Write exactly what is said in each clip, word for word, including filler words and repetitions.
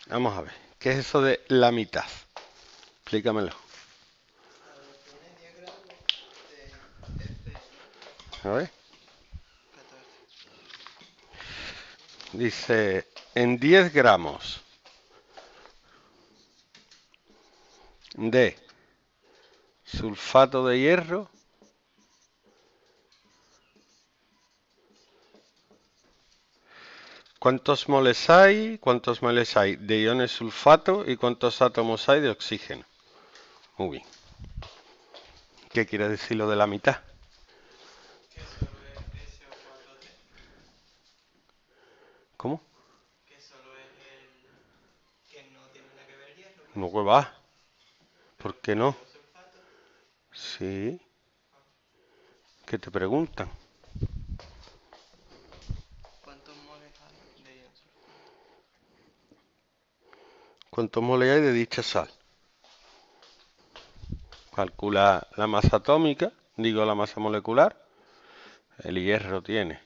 Vamos a ver, ¿qué es eso de la mitad? Explícamelo. A ver, pone diez grados de F, A ver. catorce. Dice, en diez gramos de sulfato de hierro, ¿cuántos moles hay? ¿Cuántos moles hay de iones sulfato y cuántos átomos hay de oxígeno? Muy bien. ¿Qué quiere decir lo de la mitad? Que solo es S O cuatro tres. ¿Cómo? Que solo es el que no tiene nada que ver el hierro, por No eso. que va. ¿Por Pero qué el no? ion sulfato, Sí. ah, ¿Qué te preguntan? ¿cuántos moles hay de ion sulfato? ¿Cuántos moles hay de dicha sal? Calcula la masa atómica, digo la masa molecular. El hierro tiene.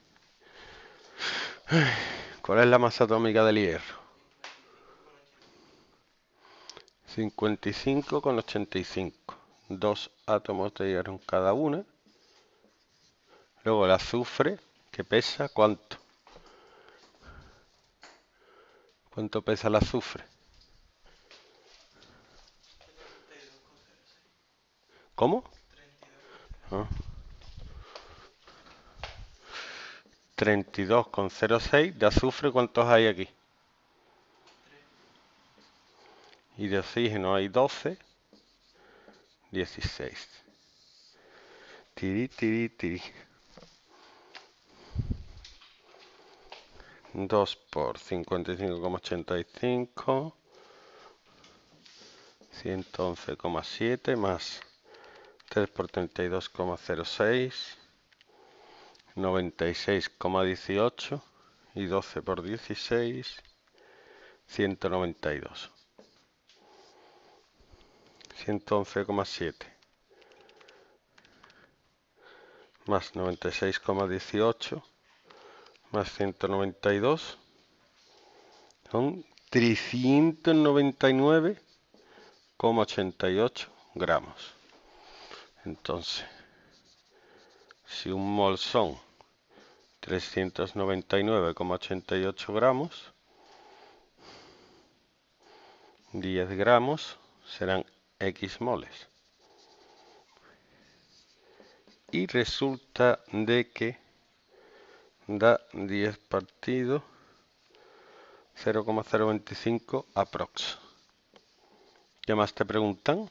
¿Cuál es la masa atómica del hierro? cincuenta y cinco coma ochenta y cinco. cincuenta y cinco con ochenta y cinco. Dos átomos de hierro en cada una. Luego el azufre, que pesa, ¿cuánto? ¿Cuánto pesa el azufre? treinta y dos coma cero seis. ¿Cómo? treinta y dos coma cero Ah, seis. treinta y dos coma cero seis de azufre, ¿cuántos hay aquí? tres. Y de oxígeno hay doce, dieciséis. Tiri, tiri, tiri. dos por cincuenta y cinco coma ochenta y cinco. ciento once coma siete más tres por treinta y dos coma cero seis. noventa y seis coma dieciocho. Y doce por dieciséis. ciento noventa y dos. ciento once coma siete. Más noventa y seis coma dieciocho. Más ciento noventa y dos. Son trescientos noventa y nueve coma ochenta y ocho gramos. Entonces, si un mol son trescientos noventa y nueve coma ochenta y ocho gramos, diez gramos serán X moles. Y resulta de que da diez partido cero coma cero veinticinco aprox. ¿Qué más te preguntan?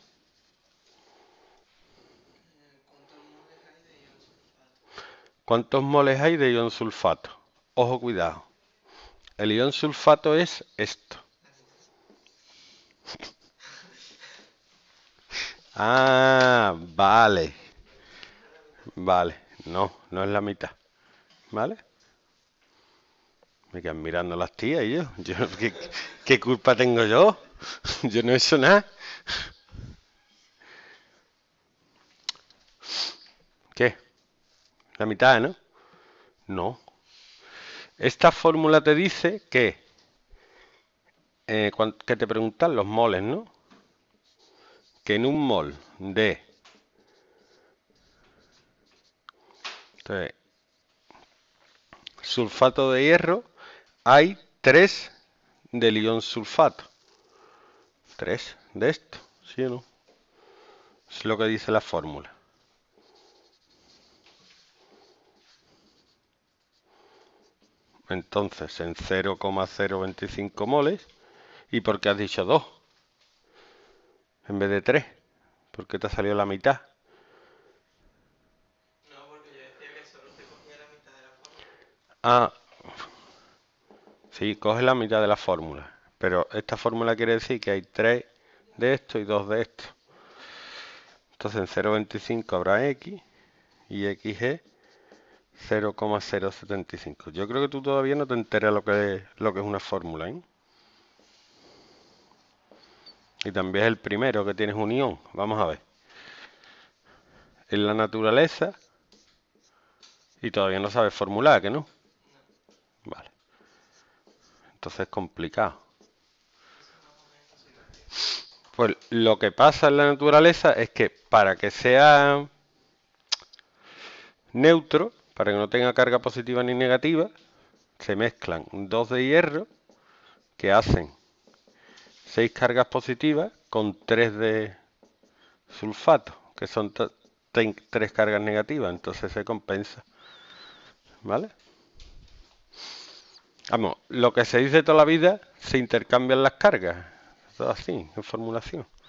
Eh, ¿Cuántos moles hay de ion sulfato? ¿Cuántos moles hay de ion sulfato? Ojo, cuidado. El ion sulfato es esto. La mitad. Ah, vale. ¿No es la mitad? Vale. No, no es la mitad. ¿Vale? Me quedan mirando las tías y yo. yo ¿qué, qué culpa tengo yo? Yo no he hecho nada. ¿Qué? La mitad, ¿no? No. Esta fórmula te dice que, eh, que te preguntan los moles, ¿no? Que en un mol de entonces, sulfato de hierro hay tres del ion sulfato. Tres de esto, ¿sí o no? Es lo que dice la fórmula. Entonces, en cero coma cero veinticinco moles. ¿Y por qué has dicho dos en vez de tres? ¿Por qué te ha salido la mitad? No, porque yo decía que solo se cogía la mitad de la fórmula. Ah, sí, coge la mitad de la fórmula. Pero esta fórmula quiere decir que hay tres de esto y dos de esto. Entonces en cero coma veinticinco habrá X y X es cero coma cero setenta y cinco. Yo creo que tú todavía no te enteras lo que es, lo que es una fórmula, ¿eh? Y también es el primero que tienes unión. Vamos a ver. En la naturaleza y todavía no sabes formular, ¿que no? No. Vale. Entonces es complicado. Pues lo que pasa en la naturaleza es que para que sea neutro, para que no tenga carga positiva ni negativa, se mezclan dos de hierro que hacen seis cargas positivas con tres de sulfato, que son tres cargas negativas, entonces se compensa. ¿Vale? Vamos, lo que se dice toda la vida, se intercambian las cargas. Todo así, en formulación.